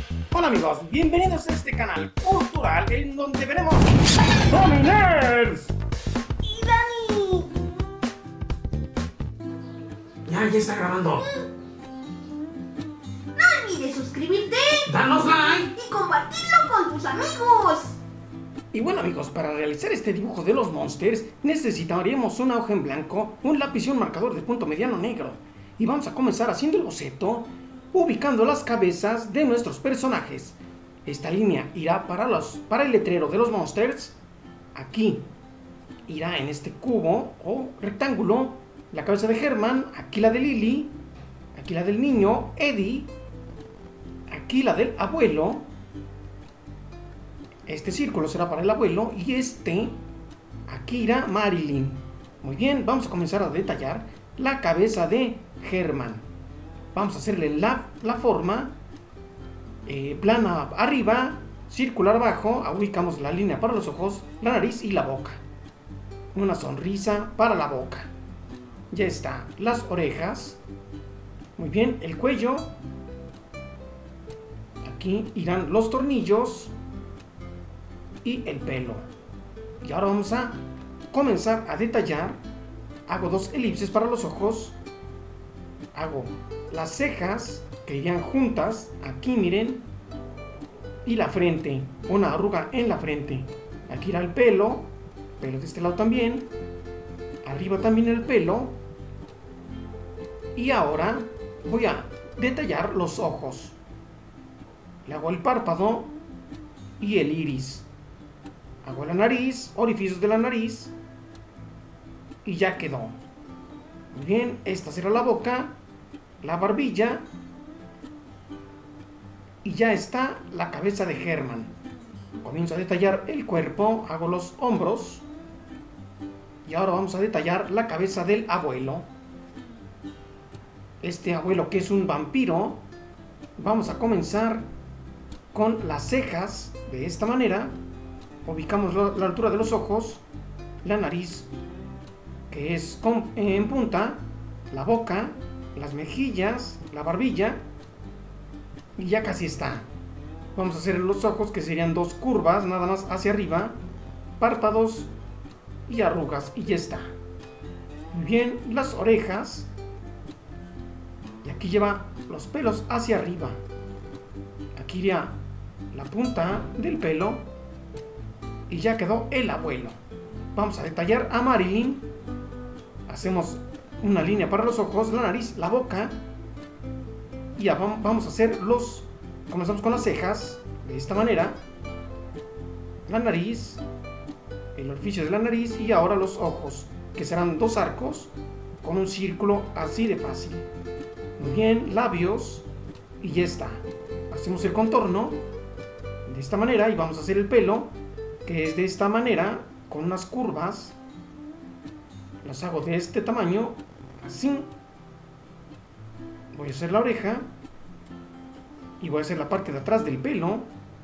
Hola amigos, bienvenidos a este canal cultural en donde veremos Dominers ¡Y Dani! Ya está grabando. No olvides suscribirte ¡Danos like! y compartirlo con tus amigos. Y bueno amigos, para realizar este dibujo de los monsters necesitaríamos una hoja en blanco, un lápiz y un marcador de punto mediano negro. Y vamos a comenzar haciendo el boceto, ubicando las cabezas de nuestros personajes. Esta línea irá para el letrero de los monsters. Aquí irá en este cubo o rectángulo la cabeza de Herman, aquí la de Lily, aquí la del niño Eddie, aquí la del abuelo. Este círculo será para el abuelo y aquí irá Marilyn. Muy bien, vamos a comenzar a detallar la cabeza de Herman. Vamos a hacerle la forma plana arriba, circular abajo, ubicamos la línea para los ojos, la nariz y la boca. Una sonrisa para la boca. Ya está, las orejas. Muy bien, el cuello. Aquí irán los tornillos y el pelo. Y ahora vamos a comenzar a detallar. Hago dos elipses para los ojos. Hago las cejas que irían juntas, aquí miren, y la frente, una arruga en la frente. Aquí irá el pelo de este lado también, arriba también el pelo. Y ahora voy a detallar los ojos. Le hago el párpado y el iris. Hago la nariz, orificios de la nariz, y ya quedó. Muy bien, esta será la boca, la barbilla, y ya está la cabeza de Herman. Comienzo a detallar el cuerpo, hago los hombros, y ahora vamos a detallar la cabeza del abuelo. Este abuelo que es un vampiro, vamos a comenzar con las cejas de esta manera. Ubicamos la altura de los ojos, la nariz que es en punta, la boca, las mejillas, la barbilla, y ya casi está. Vamos a hacer los ojos que serían dos curvas nada más hacia arriba, párpados y arrugas, y ya está. Muy bien, las orejas, y aquí lleva los pelos hacia arriba. Aquí iría la punta del pelo y ya quedó el abuelo. Vamos a detallar a Marilyn. Hacemos una línea para los ojos, la nariz, la boca, y ya vamos a hacer comenzamos con las cejas de esta manera, la nariz, el orificio de la nariz, y ahora los ojos, que serán dos arcos con un círculo, así de fácil. Muy bien, labios, y ya está. Hacemos el contorno de esta manera y vamos a hacer el pelo, que es de esta manera, con unas curvas. Las hago de este tamaño, así. Voy a hacer la oreja y voy a hacer la parte de atrás del pelo,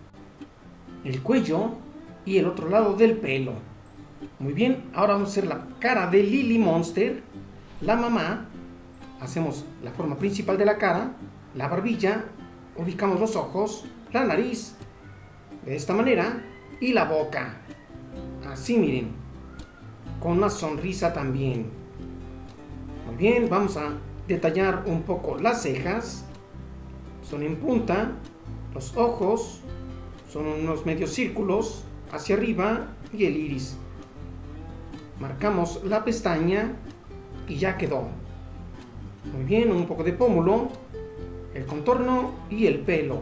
el cuello y el otro lado del pelo. Muy bien, ahora vamos a hacer la cara de Lily Monster, la mamá. Hacemos la forma principal de la cara, la barbilla, ubicamos los ojos, la nariz, de esta manera, y la boca, así miren, con una sonrisa también. Muy bien, vamos a detallar un poco las cejas, son en punta, los ojos son unos medios círculos hacia arriba, y el iris. Marcamos la pestaña y ya quedó. Muy bien, un poco de pómulo, el contorno y el pelo.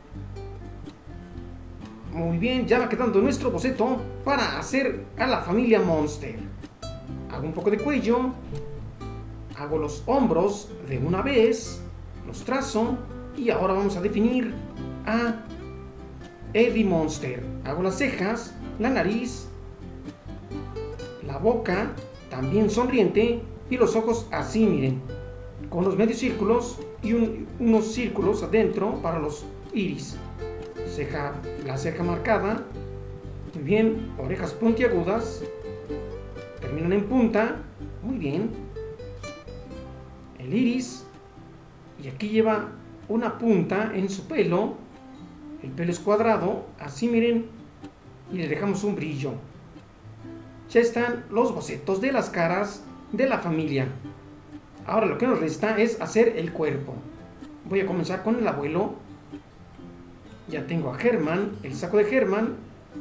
Muy bien, ya va quedando nuestro boceto para hacer a la familia Monster. Hago un poco de cuello, hago los hombros de una vez, los trazo, y ahora vamos a definir a Eddie Monster. Hago las cejas, la nariz, la boca, también sonriente, y los ojos así, miren, con los medios círculos y unos círculos adentro para los iris. La ceja marcada. Muy bien, orejas puntiagudas, terminan en punta. Muy bien, el iris, y aquí lleva una punta en su pelo, El pelo es cuadrado, así miren, y le dejamos un brillo. Ya están los bocetos de las caras de la familia. Ahora lo que nos resta es hacer el cuerpo. Voy a comenzar con el abuelo. Ya tengo a Herman, el saco de Herman.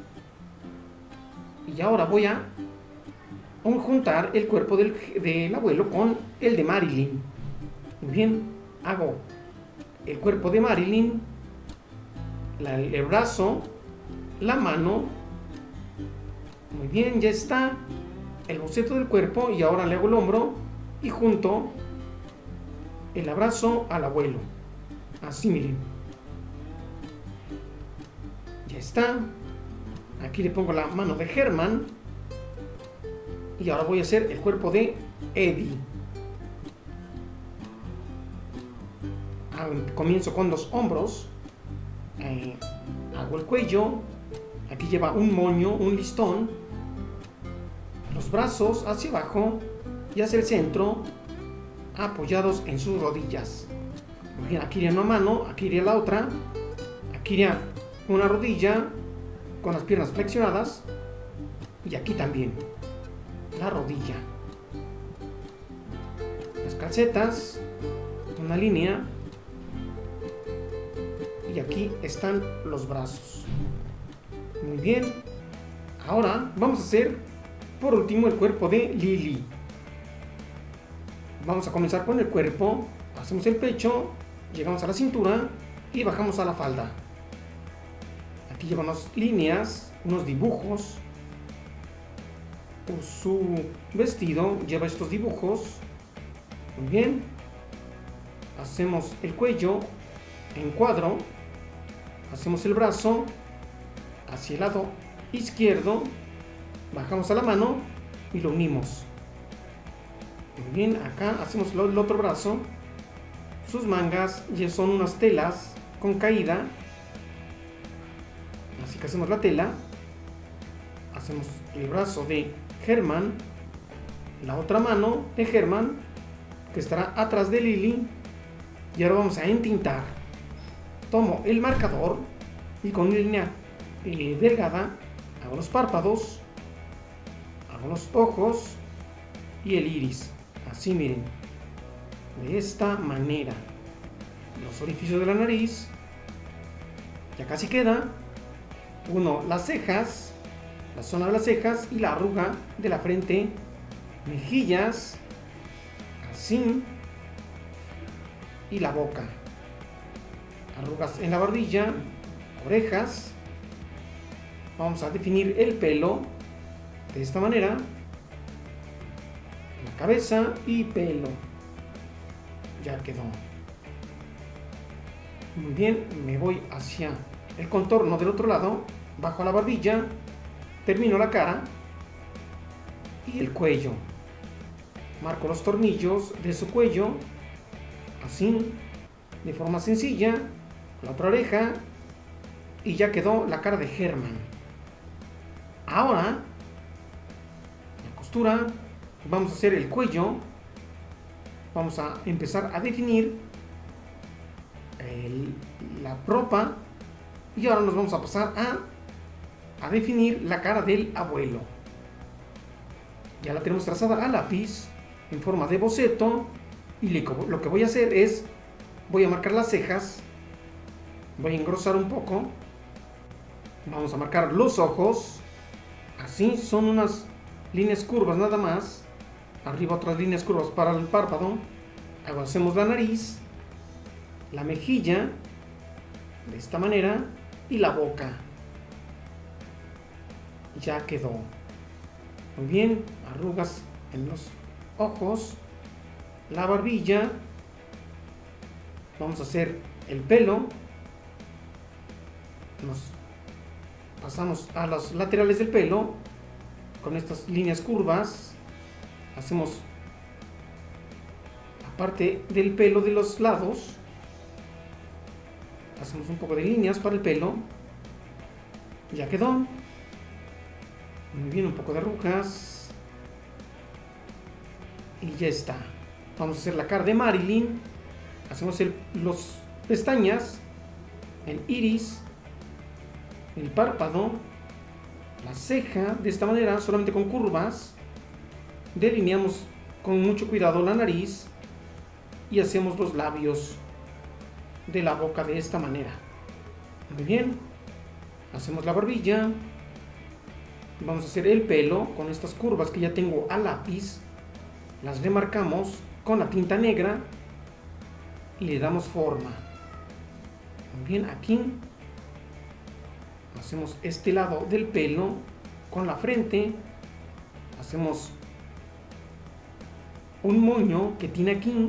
Y ahora voy a juntar el cuerpo del abuelo con el de Marilyn. Muy bien, hago el cuerpo de Marilyn, el brazo, la mano. Muy bien, ya está el boceto del cuerpo. Y ahora le hago el hombro y junto el abrazo al abuelo. Así miren. Ya está. Aquí le pongo la mano de Herman. Y ahora voy a hacer el cuerpo de Eddie. Comienzo con los hombros. Hago el cuello. Aquí lleva un moño, un listón. Los brazos hacia abajo y hacia el centro, apoyados en sus rodillas. Muy bien, aquí iría una mano, aquí iría la otra. Aquí iría una rodilla con las piernas flexionadas. Y aquí también la rodilla. Las calcetas, una línea. Y aquí están los brazos. Muy bien. Ahora vamos a hacer por último el cuerpo de Lily. Vamos a comenzar con el cuerpo. Hacemos el pecho, llegamos a la cintura y bajamos a la falda. Aquí lleva unas líneas, unos dibujos. Su vestido lleva estos dibujos. Muy bien. Hacemos el cuello en cuadro. Hacemos el brazo hacia el lado izquierdo. Bajamos a la mano y lo unimos. Muy bien, acá hacemos el otro brazo. Sus mangas ya son unas telas con caída. Así que hacemos la tela. Hacemos el brazo de Herman. La otra mano de Herman, que estará atrás de Lily. Y ahora vamos a entintar. Tomo el marcador y con una línea delgada hago los párpados, hago los ojos y el iris. Así miren, de esta manera. Los orificios de la nariz. Ya casi queda. Uno, las cejas, la zona de las cejas y la arruga de la frente. Mejillas, así. Y la boca. Arrugas en la barbilla, orejas. Vamos a definir el pelo de esta manera. La cabeza y pelo. Ya quedó. Muy bien, me voy hacia el contorno del otro lado. Bajo la barbilla, termino la cara y el cuello. Marco los tornillos de su cuello, así, de forma sencilla. La otra oreja y ya quedó la cara de Herman. Ahora, la costura, vamos a hacer el cuello. Vamos a empezar a definir la ropa y ahora nos vamos a pasar a definir la cara del abuelo. Ya la tenemos trazada a lápiz en forma de boceto y lo que voy a hacer es voy a marcar las cejas. Voy a engrosar un poco. Vamos a marcar los ojos. Así, son unas líneas curvas nada más. Arriba otras líneas curvas para el párpado. Luego hacemos la nariz, la mejilla, de esta manera, y la boca. Ya quedó. Muy bien, arrugas en los ojos, la barbilla. Vamos a hacer el pelo. Nos pasamos a los laterales del pelo con estas líneas curvas. Hacemos la parte del pelo de los lados. Hacemos un poco de líneas para el pelo. Ya quedó. Muy bien, un poco de arrugas. Y ya está. Vamos a hacer la cara de Marilyn. Hacemos los pestañas, el iris, el párpado, la ceja, de esta manera, solamente con curvas. Delineamos con mucho cuidado la nariz y hacemos los labios de la boca de esta manera. Muy bien, hacemos la barbilla. Vamos a hacer el pelo con estas curvas que ya tengo a lápiz. Las remarcamos con la tinta negra y le damos forma. Muy bien, aquí hacemos este lado del pelo con la frente. Hacemos un moño que tiene aquí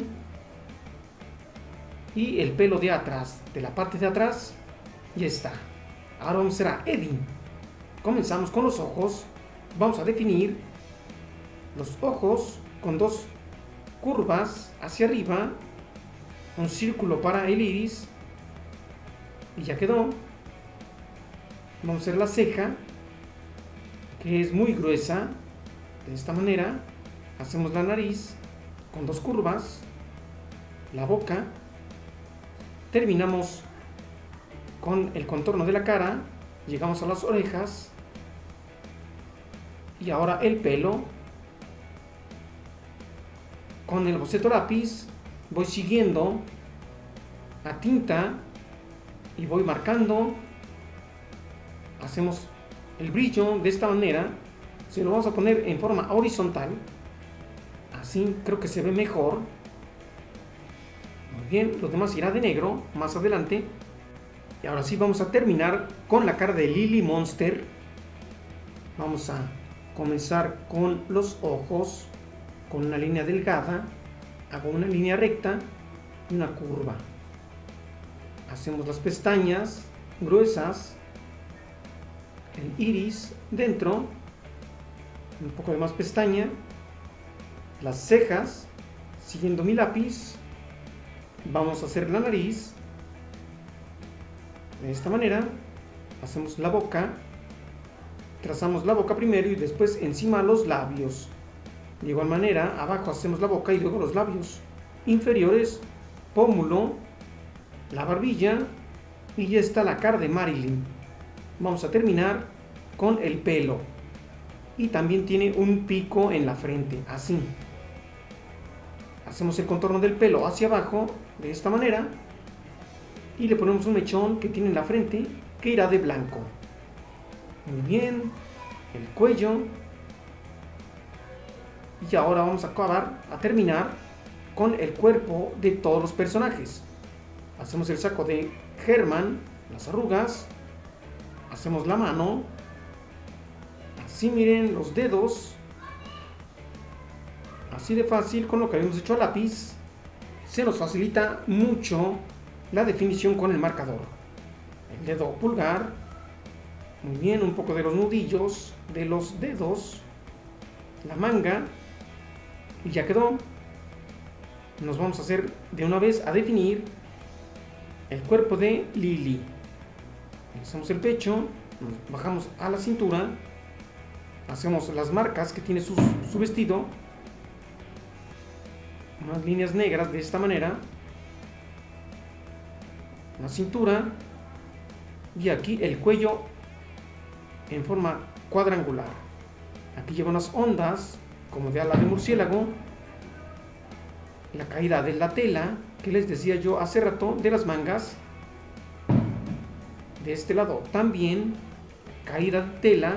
y el pelo de atrás, de la parte de atrás, ya está. Ahora vamos a hacer a Eddie. Comenzamos con los ojos. Vamos a definir los ojos con dos curvas hacia arriba, un círculo para el iris y ya quedó. Vamos a hacer la ceja, que es muy gruesa, de esta manera. Hacemos la nariz con dos curvas, la boca. Terminamos con el contorno de la cara, llegamos a las orejas y ahora el pelo. Con el boceto lápiz voy siguiendo a tinta y voy marcando. Hacemos el brillo de esta manera. Se lo vamos a poner en forma horizontal, así creo que se ve mejor. Muy bien, lo demás irá de negro más adelante. Y ahora sí vamos a terminar con la cara de Lily Monster. Vamos a comenzar con los ojos, con una línea delgada. Hago una línea recta y una curva. Hacemos las pestañas gruesas, el iris dentro, un poco de más pestaña, las cejas, siguiendo mi lápiz. Vamos a hacer la nariz de esta manera. Hacemos la boca, trazamos la boca primero y después encima los labios. De igual manera, abajo hacemos la boca y luego los labios inferiores, pómulo, la barbilla y ya está la cara de Marilyn. Vamos a terminar con el pelo y también tiene un pico en la frente, así. Hacemos el contorno del pelo hacia abajo de esta manera y le ponemos un mechón que tiene en la frente que irá de blanco. Muy bien, el cuello. Y ahora vamos a terminar con el cuerpo de todos los personajes. Hacemos el saco de Herman, las arrugas. Hacemos la mano. Así miren los dedos. Así de fácil con lo que habíamos hecho a lápiz. Se nos facilita mucho la definición con el marcador. El dedo pulgar. Muy bien, un poco de los nudillos de los dedos. La manga. Y ya quedó. Nos vamos a hacer de una vez a definir el cuerpo de Lily. Hacemos el pecho, nos bajamos a la cintura, hacemos las marcas que tiene su vestido, unas líneas negras de esta manera, la cintura y aquí el cuello en forma cuadrangular. Aquí lleva unas ondas como de ala de murciélago, la caída de la tela que les decía yo hace rato de las mangas. De este lado también caída de tela.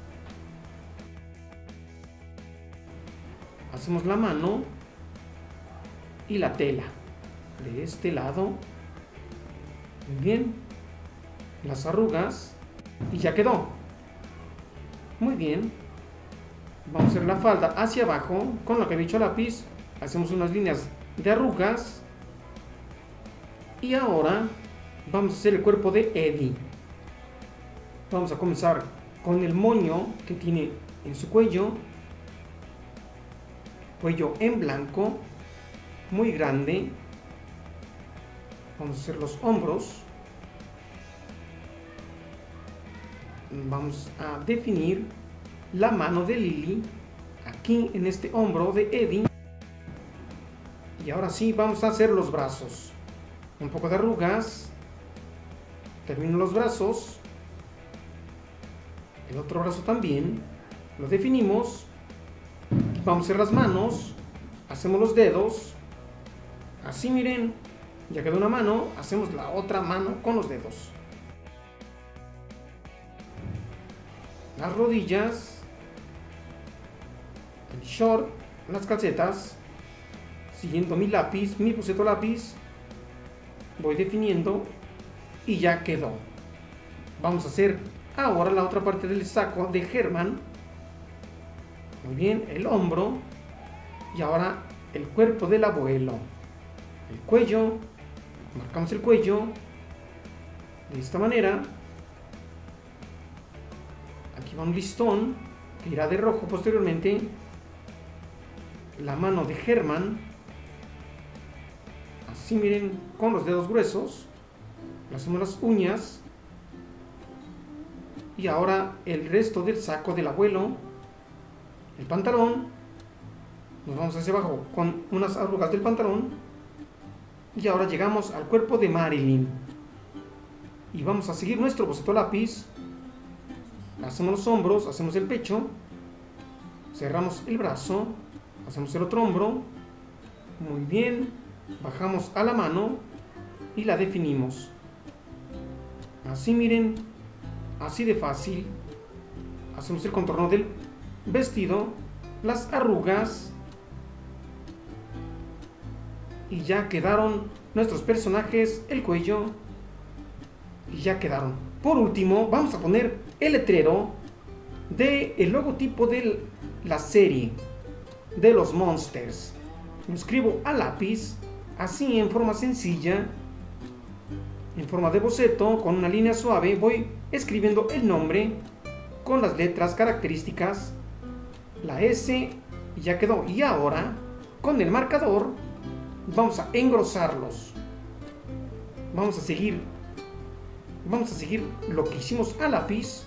Hacemos la mano y la tela de este lado. Muy bien, las arrugas y ya quedó. Muy bien. Vamos a hacer la falda hacia abajo con lo que había hecho a lápiz. Hacemos unas líneas de arrugas. Y ahora vamos a hacer el cuerpo de Eddie. Vamos a comenzar con el moño que tiene en su cuello. Cuello en blanco, muy grande. Vamos a hacer los hombros. Vamos a definir la mano de Lily aquí en este hombro de Eddie. Y ahora sí vamos a hacer los brazos. Un poco de arrugas. Termino los brazos. El otro brazo también. Lo definimos. Vamos a hacer las manos. Hacemos los dedos. Así miren. Ya quedó una mano. Hacemos la otra mano con los dedos. Las rodillas. El short. Las calcetas. Siguiendo mi lápiz. Mi boceto lápiz. Voy definiendo. Y ya quedó. Vamos a hacer ahora la otra parte del saco de Herman. Muy bien, el hombro. Y ahora el cuerpo del abuelo. El cuello. Marcamos el cuello. De esta manera. Aquí va un listón que irá de rojo posteriormente. La mano de Herman. Así miren, con los dedos gruesos. Le hacemos las uñas. Y ahora el resto del saco del abuelo. El pantalón. Nos vamos hacia abajo con unas arrugas del pantalón. Y ahora llegamos al cuerpo de Marilyn. Y vamos a seguir nuestro boceto lápiz. Hacemos los hombros, hacemos el pecho. Cerramos el brazo. Hacemos el otro hombro. Muy bien. Bajamos a la mano. Y la definimos. Así miren. Así de fácil. Hacemos el contorno del vestido. Las arrugas. Y ya quedaron nuestros personajes. El cuello. Y ya quedaron. Por último, vamos a poner el letrero del logotipo de la serie de los Monsters. Lo escribo a lápiz. Así en forma sencilla. En forma de boceto, con una línea suave, voy escribiendo el nombre con las letras características, la S, y ya quedó. Y ahora, con el marcador, vamos a engrosarlos. Vamos a seguir lo que hicimos a lápiz,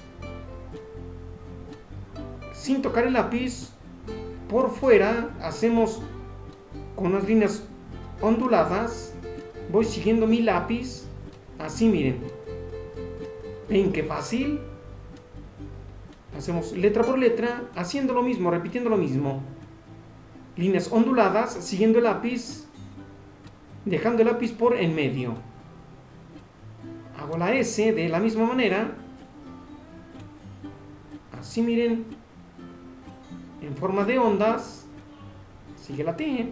sin tocar el lápiz. Por fuera, hacemos con unas líneas onduladas. Voy siguiendo mi lápiz. Así miren. ¿Ven qué fácil? Hacemos letra por letra, haciendo lo mismo, repitiendo lo mismo. Líneas onduladas, siguiendo el lápiz, dejando el lápiz por en medio. Hago la S de la misma manera. Así miren. En forma de ondas. Sigue la T.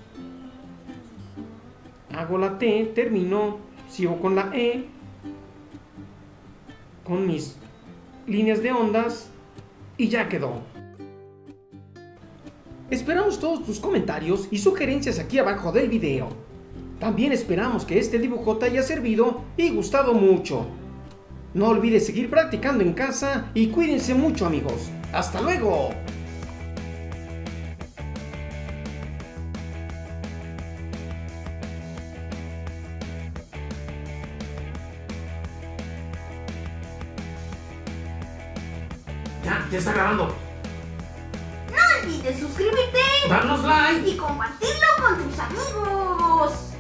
Hago la T, termino. Sigo con la E, con mis líneas de ondas, y ya quedó. Esperamos todos tus comentarios y sugerencias aquí abajo del video. También esperamos que este dibujo te haya servido y gustado mucho. No olvides seguir practicando en casa y cuídense mucho, amigos. ¡Hasta luego! Ya está grabando. No olvides suscribirte Darnos like y compartirlo con tus amigos.